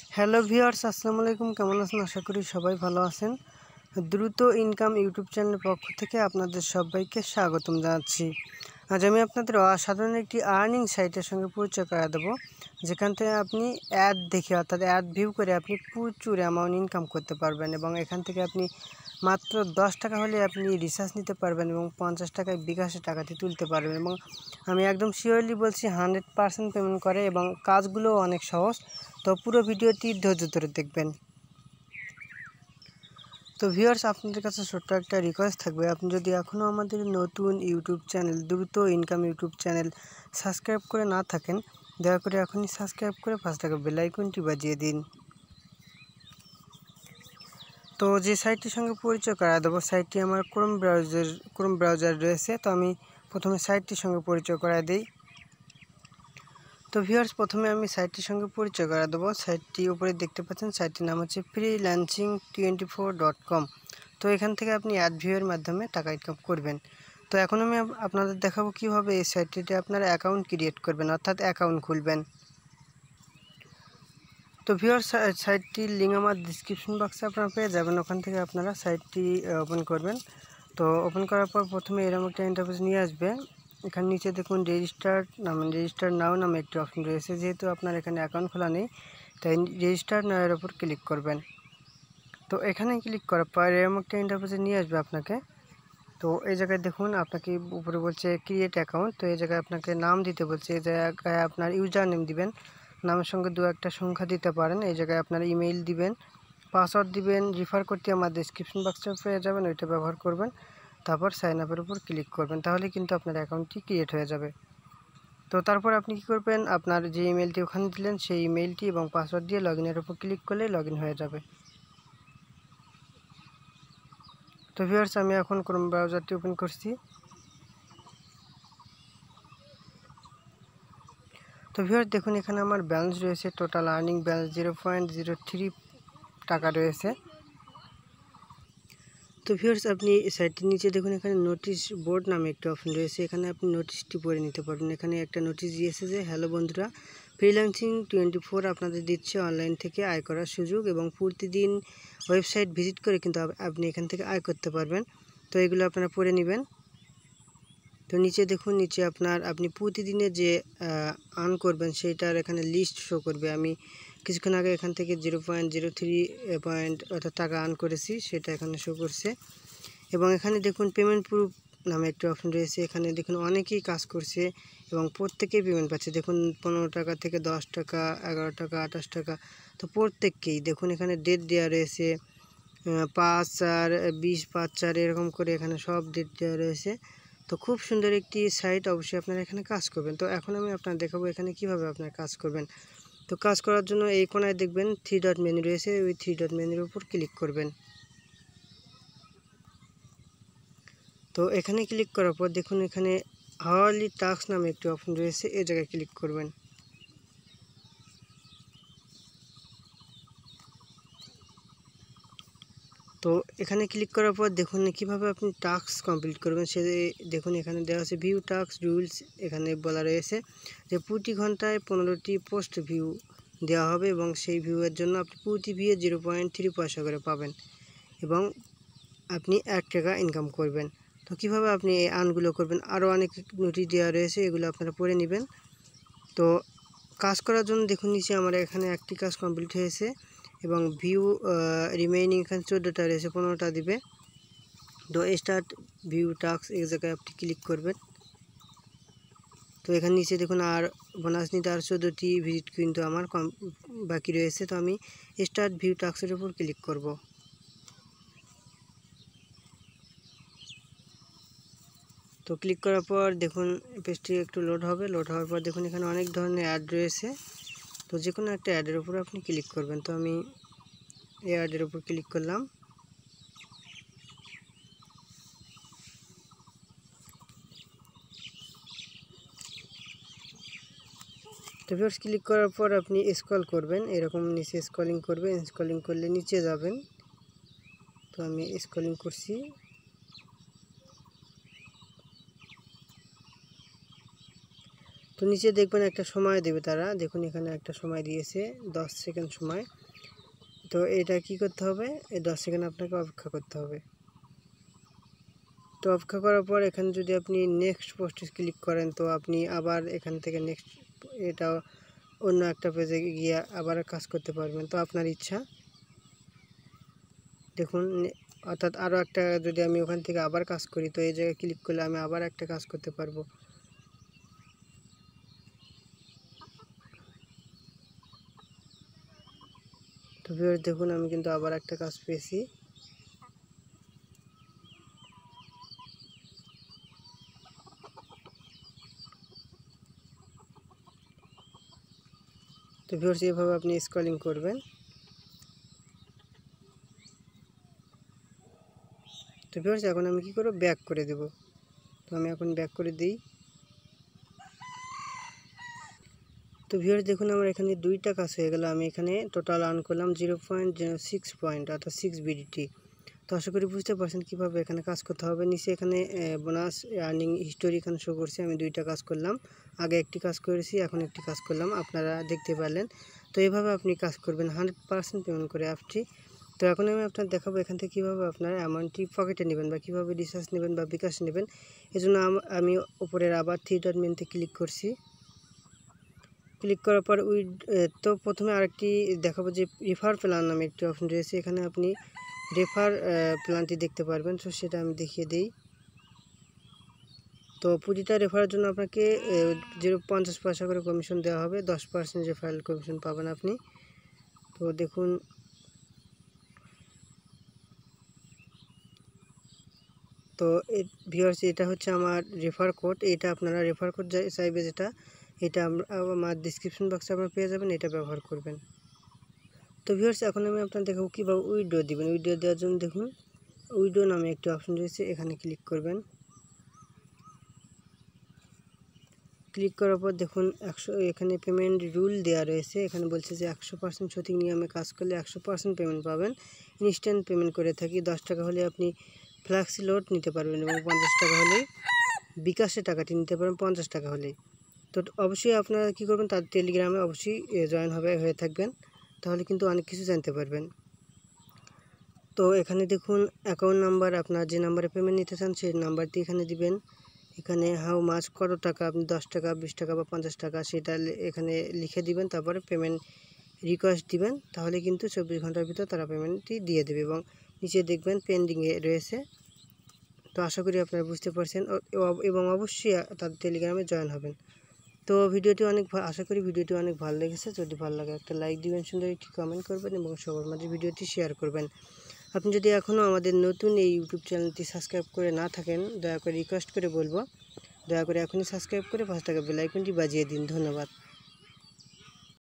Hello viewers, আসসালামু আলাইকুম। কেমন আছেন? আশা করি সবাই ভালো আছেন। দ্রুত ইনকাম ইউটিউব চ্যানেলের পক্ষ থেকে আপনাদের সবাইকে স্বাগতম জানাচ্ছি। আজ আমি আপনাদের অসাধারণ একটি আর্নিং সাইটের সঙ্গে পরিচয় করা দেবো, যেখান থেকে আপনি অ্যাড দেখে অর্থাৎ অ্যাড ভিউ করে আপনি প্রচুর অ্যামাউন্ট ইনকাম করতে পারবেন এবং এখান থেকে আপনি মাত্র 10 টাকা হলে আপনি রিচার্জ নিতে পারবেন এবং 50 টাকায় বিকাশে টাকাটি তুলতে পারবেন। এবং আমি একদম শিওরলি বলছি 100% পেমেন্ট করে এবং কাজগুলোও অনেক সহজ। তো পুরো ভিডিওটি ধৈর্য ধরে দেখবেন। তো ভিউয়ার্স, আপনাদের কাছে ছোট্ট একটা রিকোয়েস্ট থাকবে, আপনি যদি এখনও আমাদের নতুন ইউটিউব চ্যানেল দ্রুত ইনকাম ইউটিউব চ্যানেল সাবস্ক্রাইব করে না থাকেন, দয়া করে এখনই সাবস্ক্রাইব করে পাশে থাকা বেল আইকনটি বাজিয়ে দিন। তো যে সাইটটির সঙ্গে পরিচয় করা দেবো, সাইটটি আমার ক্রোম ব্রাউজার রয়েছে। তো আমি প্রথমে সাইটটির সঙ্গে পরিচয় করা দিই। তো ভিউয়ার্স, প্রথমে আমি সাইটটির সঙ্গে পরিচয় করা দেবো। সাইটটি উপরে দেখতে পাচ্ছেন, সাইটটির নাম হচ্ছে freelancing24.com। তো এখান থেকে আপনি অ্যাড ভিউয়ের মাধ্যমে টাকা ইনকাম করবেন। তো এখন আমি আপনাদের দেখাবো কিভাবে এই সাইটটিতে আপনারা অ্যাকাউন্ট ক্রিয়েট করবেন অর্থাৎ অ্যাকাউন্ট খুলবেন। তো ভিউয়ার্স, সাইটটির লিঙ্ক আমার ডিসক্রিপশন বক্সে আপনারা পেয়ে যাবেন। ওখান থেকে আপনারা সাইটটি ওপেন করবেন। তো ওপেন করার পর প্রথমে এরকম একটা ইন্টারফেস নিয়ে আসবে। এখানে নিচে দেখুন রেজিস্টার নাও নামে একটি অপশন রয়েছে। যেহেতু আপনার এখানে অ্যাকাউন্ট খোলা নেই, তাই রেজিস্টার নাও এর উপর ক্লিক করবেন। তো এখানে ক্লিক করার পর এরকম একটা ইন্টারফেসে নিয়ে আসবে আপনাকে। তো এই জায়গায় দেখুন আপনাকে উপরে বলছে ক্রিয়েট অ্যাকাউন্ট। তো এই জায়গায় আপনাকে নাম দিতে বলছে। এই জায়গায় আপনার ইউজার নেম দিবেন, নামের সঙ্গে দু একটা সংখ্যা দিতে পারেন। এই জায়গায় আপনার ইমেইল দিবেন, পাসওয়ার্ড দিবেন। রিফার করতে আমার ডিসক্রিপশন বক্সে পেয়ে যাবেন, ওইটা ব্যবহার করবেন। তারপর সাইন আপের উপর ক্লিক করবেন, তাহলে কিন্তু আপনার অ্যাকাউন্টটি ক্রিয়েট হয়ে যাবে। তো তারপর আপনি কী করবেন, আপনার যে ইমেলটি ওখানে দিলেন সেই ইমেলটি এবং পাসওয়ার্ড দিয়ে লগইনের উপর ক্লিক করলে লগইন হয়ে যাবে। তো ভিউয়ার্স, আমি এখন ক্রোম ব্রাউজারটি ওপেন করছি। তো ভিউয়ার্স, দেখুন এখানে আমার ব্যালেন্স রয়েছে, টোটাল আর্নিং ব্যালেন্স 0.03 টাকা রয়েছে। তো ভিউয়ার্স, আপনি সাইটটির নিচে দেখুন এখানে নোটিশ বোর্ড নামে একটা অপশন রয়েছে। এখানে আপনি নোটিশটি পড়ে নিতে পারবেন। এখানে একটা নোটিশ দিয়েছে যে, হ্যালো বন্ধুরা, freelancing24 আপনাদের দিচ্ছে অনলাইন থেকে আয় করার সুযোগ এবং প্রতিদিন ওয়েবসাইট ভিজিট করে কিন্তু আপনি এখান থেকে আয় করতে পারবেন। তো এগুলো আপনারা পড়ে নেবেন। তো নিচে দেখুন, নিচে আপনি প্রতিদিনে যে আর্ন করবেন সেইটার এখানে লিস্ট শো করবে। আমি কিছুক্ষণ আগে এখান থেকে 0.03 অর্থাৎ টাকা আর্ন করেছি, সেটা এখানে শো করছে। এবং এখানে দেখুন পেমেন্ট প্রুফ নামে একটি অপশন রয়েছে। এখানে দেখুন অনেকেই কাজ করছে এবং প্রত্যেকেই পেমেন্ট পাচ্ছে। দেখুন 15 টাকা থেকে 10 টাকা, 11 টাকা, 28 টাকা। তো প্রত্যেককেই দেখুন এখানে ডেট দেওয়া রয়েছে, 5/4, 20/5/4 এরকম করে এখানে সব ডেট দেওয়া রয়েছে। তো খুব সুন্দর একটি সাইট, অবশ্যই আপনারা এখানে কাজ করবেন। তো এখন আমি আপনার দেখাবো এখানে কিভাবে আপনারা কাজ করবেন। তো কাজ করার জন্য এই কোণায় দেখবেন 3 ডট মেনু রয়েছে, ওই 3 ডট মেনুর উপর ক্লিক করবেন। তো এখানে ক্লিক করার পর দেখুন এখানে হাওয়ারলি টাস্ক নামে একটি অপশন রয়েছে, এই জায়গায় ক্লিক করবেন। তো এখানে ক্লিক করার পর দেখুন কিভাবে আপনি টাস্ক কমপ্লিট করবেন। সে দেখুন এখানে দেওয়া আছে ভিউ টাস্ক রুলস। এখানে বলা রয়েছে যে প্রতি ঘন্টায় 15টি পোস্ট ভিউ দেওয়া হবে এবং সেই ভিউয়ের জন্য আপনি প্রতি ভিউয়ে 0.3 পয়সা করে পাবেন এবং আপনি 1 টাকা ইনকাম করবেন। তো কিভাবে আপনি এই আর্নগুলো করবেন, আরও অনেক নোটিশ দেওয়া রয়েছে, এগুলো আপনারা পড়ে নেবেন। তো কাজ করার জন্য দেখুন নিচে আমার এখানে একটি কাজ কমপ্লিট হয়েছে এবং ভিউ রিমেইনিং এখানে 14টা রয়েছে, 15টা দিবে। তো স্টার্ট ভিউ টাস্ক, এই জায়গায় আপনি ক্লিক করবেন। তো এখানে নিচে দেখুন আর বোনাস নিতে আর 14টি ভিজিট কিন্তু আমার বাকি রয়েছে। তো আমি স্টার্ট ভিউ টাস্কের উপর ক্লিক করব। তো ক্লিক করার পর দেখুন পেজটি একটু লোড হবে। লোড হওয়ার পর দেখুন এখানে অনেক ধরনের অ্যাড রয়েছে। তো যে কোনো একটা অ্যাডের উপর আপনি ক্লিক করবেন। তো আমি এই অ্যাডের উপর ক্লিক করলাম। তো ভিউয়ার্স, ক্লিক করার পর আপনি স্ক্রল করবেন, এরকম নিচে স্ক্রলিং করবেন। স্ক্রলিং করলে নিচে যাবেন। তো আমি স্ক্রলিং করছি। তো নিচে দেখবেন একটা সময় দেবে তারা, দেখুন এখানে একটা সময় দিয়েছে 10 সেকেন্ড সময়। তো এটা কি করতে হবে, এই 10 সেকেন্ড আপনাকে অপেক্ষা করতে হবে। তো অপেক্ষা করার পর এখানে যদি আপনি নেক্সট পোস্টে ক্লিক করেন তো আপনি আবার এখান থেকে নেক্সট এটা অন্য একটা পেজে গিয়ে আবার কাজ করতে পারবেন। তো আপনার ইচ্ছা। দেখুন অর্থাৎ আরও একটা যদি আমি ওখান থেকে আবার কাজ করি তো এই জায়গায় ক্লিক করলে আমি আবার একটা কাজ করতে পারবো। তো ভিউয়ার্স দেখুন আমি কিন্তু আবার একটা কাজ পেয়েছি। তো ভিউয়ার্স এভাবে আপনি স্ক্রলিং করবেন। তো ভিউয়ার্স এখন আমি কি করব, ব্যাক করে দেব। তো আমি এখন ব্যাক করে দিই। তো ভিউয়ার্স দেখুন আমার এখানে 2টা কাজ হয়ে গেল। আমি এখানে টোটাল আর্ন করলাম 0.06 পয়েন্ট অর্থাৎ 6 বিডিটি। তো আশা করি বুঝতে পারছেন কীভাবে এখানে কাজ করতে হবে। নিচে এখানে বোনাস আর্নিং হিস্টোরি এখানে শো করছে। আমি 2টা কাজ করলাম, আগে একটি কাজ করেছি, এখন একটি কাজ করলাম, আপনারা দেখতে পেলেন। তো এইভাবে আপনি কাজ করবেন 100% পেমেন্ট করে অ্যাপটি। তো এখন আমি আপনার দেখাবো এখান থেকে কীভাবে আপনারা অ্যামাউন্টটি পকেটে নেবেন বা কীভাবে রিচার্জ নেবেন বা বিকাশ নেবেন। এজন্য আমি উপরের আবার 3 ডট মেনুতে ক্লিক করছি। ক্লিক করার পর তো প্রথমে আরেকটি দেখাবো যে রেফার প্ল্যান নামে একটি অপশন রয়েছে। এখানে আপনি রেফার প্ল্যানটি দেখতে পারবেন। তো সেটা আমি দেখিয়ে দিই। তো প্রতিটা রেফারের জন্য আপনাকে 0.50 পয়সা করে কমিশন দেওয়া হবে, 10% রেফারেল কমিশন পাবেন আপনি। তো দেখুন তো ভিউয়ার্স এটা হচ্ছে আমার রেফার কোড। এটা আপনারা রেফার কোড চাইবে যেটা, এটা আমার ডিসক্রিপশন বক্সে আপনারা পেয়ে যাবেন, এটা ব্যবহার করবেন। তো ভিউয়ার্স এখন আমি আপনাদের দেখাবো কীভাবে উইথড্র দিবেন। উইথড্র দেওয়ার জন্য দেখুন উইথড্র নামে একটি অপশন রয়েছে, এখানে ক্লিক করবেন। ক্লিক করার পর দেখুন এখানে পেমেন্ট রুল দেওয়া রয়েছে। এখানে বলছে যে 100% সঠিক নিয়মে কাজ করলে 100% পেমেন্ট পাবেন। ইনস্ট্যান্ট পেমেন্ট করে থাকি। 10 টাকা হলে আপনি ফ্ল্যাক্সি লোড নিতে পারবেন এবং 50 টাকা হলে বিকাশে টাকাটি নিতে পারবেন 50 টাকা হলে। তো অবশ্যই আপনারা কী করবেন, তার টেলিগ্রামে অবশ্যই জয়েন হয়ে থাকবেন, তাহলে কিন্তু অনেক কিছু জানতে পারবেন। তো এখানে দেখুন অ্যাকাউন্ট নাম্বার, আপনার যে নাম্বারে পেমেন্ট নিতে চান সেই নাম্বারটি এখানে দিবেন। এখানে হাউ মাছ কত টাকা, আপনি 10 টাকা 20 টাকা বা 50 টাকা সেটা এখানে লিখে দিবেন। তারপরে পেমেন্ট রিকোয়েস্ট দিবেন, তাহলে কিন্তু 24 ঘন্টার ভিতর তারা পেমেন্টটি দিয়ে দেবে এবং নিচে দেখবেন পেন্ডিংয়ে রয়েছে। তো আশা করি আপনারা বুঝতে পারছেন এবং অবশ্যই তাদের টেলিগ্রামে জয়েন হবেন। তো ভিডিওটি আশা করি ভিডিওটি অনেক ভালো লেগেছে। যদি ভালো লাগে একটা লাইক দিবেন, সুন্দর একটি কমেন্ট করবেন এবং সবার মাঝে ভিডিওটি শেয়ার করবেন। আপনি যদি এখনও আমাদের নতুন এই ইউটিউব চ্যানেলটি সাবস্ক্রাইব করে না থাকেন, দয়া করে রিকোয়েস্ট করে বলবো দয়া করে এখনই সাবস্ক্রাইব করে 5 টাকা বেল আইকনটি বাজিয়ে দিন। ধন্যবাদ।